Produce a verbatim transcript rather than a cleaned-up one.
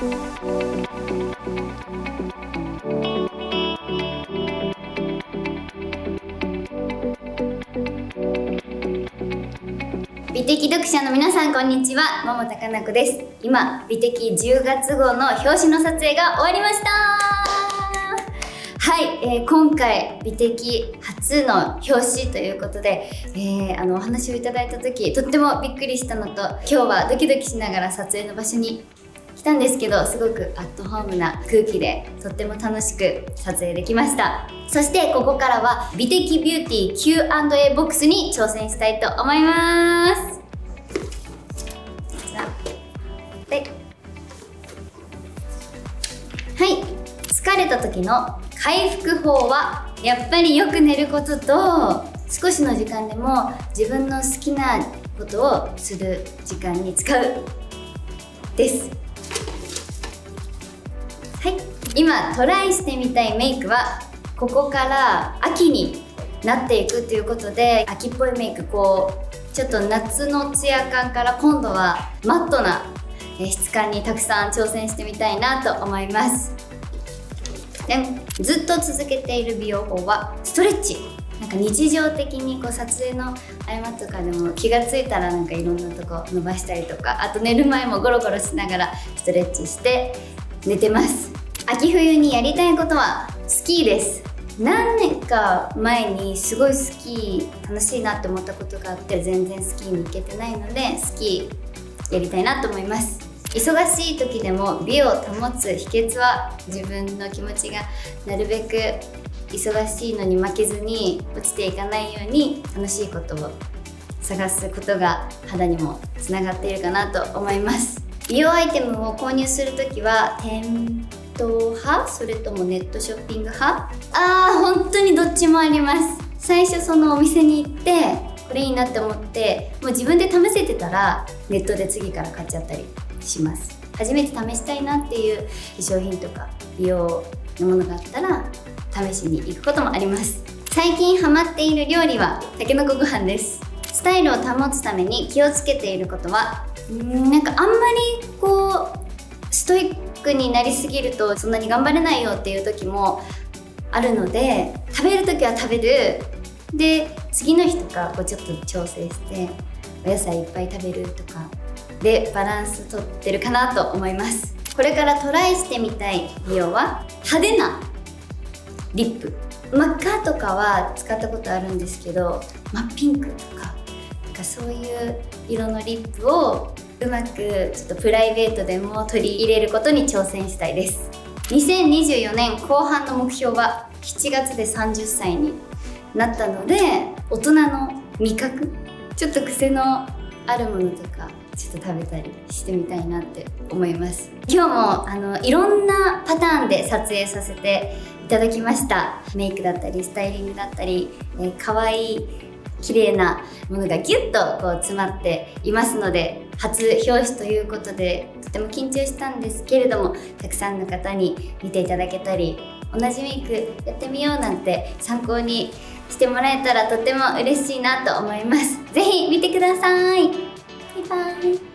美的読者の皆さん、こんにちは。桃田かな子です。今、美的じゅうがつ号の表紙の撮影が終わりました。はい、えー、今回美的初の表紙ということで、えー、あのお話をいただいた時とってもびっくりしたのと、今日はドキドキしながら撮影の場所に来たんですけど、すごくアットホームな空気でとっても楽しく撮影できました。そしてここからは美的ビューティー キューアンドエー ボックスに挑戦したいと思います。はい、疲れた時の回復法はやっぱりよく寝ることと、少しの時間でも自分の好きなことをする時間に使うです。はい、今トライしてみたいメイクはここから秋になっていくということで、秋っぽいメイク、こうちょっと夏のツヤ感から今度はマットな質感にたくさん挑戦してみたいなと思います。でずっと続けている美容法はストレッチ。なんか日常的にこう撮影の合間とかでも気がついたらなんかいろんなとこ伸ばしたりとか、あと寝る前もゴロゴロしながらストレッチして寝てます。秋冬にやりたいことはスキーです。何年か前にすごいスキー楽しいなって思ったことがあって、全然スキーに行けてないのでスキーやりたいなと思います。忙しい時でも美を保つ秘訣は、自分の気持ちがなるべく忙しいのに負けずに落ちていかないように、楽しいことを探すことが肌にもつながっているかなと思います。美容アイテムを購入する時は店頭派、それともネットショッピング派？あー、本当にどっちもあります。最初そのお店に行ってこれいいなって思って、もう自分で試せてたらネットで次から買っちゃったりします。初めて試したいなっていう化粧品とか美容のものがあったら試しに行くこともあります。最近ハマっている料理はたけのこご飯です。スタイルを保つために気をつけていることは、んなんかあんまりこうストイックになりすぎるとそんなに頑張れないよっていう時もあるので、食べる時は食べる、で次の日とかこうちょっと調整してお野菜いっぱい食べるとかでバランスとってるかなと思います。これからトライしてみたい美容は派手なリップ。真っ赤とかは使ったことあるんですけど、真っピンクとかなんかそういう色のリップをうまくちょっとプライベートでも取り入れることに挑戦したいです。にせんにじゅうよねん後半の目標はしちがつでさんじゅっさいになったので、大人の味覚、ちょっと癖のあるものとかちょっと食べたりしてみたいなって思います。今日もあのいろんなパターンで撮影させていただきました。メイクだったりスタイリングだったり、えー、かわいい綺麗なものがギュッとこう詰まっていますので、初表紙ということでとても緊張したんですけれども、たくさんの方に見ていただけたり、同じメイクやってみようなんて参考にしてもらえたらとても嬉しいなと思います。ぜひ見てください。バイバイ。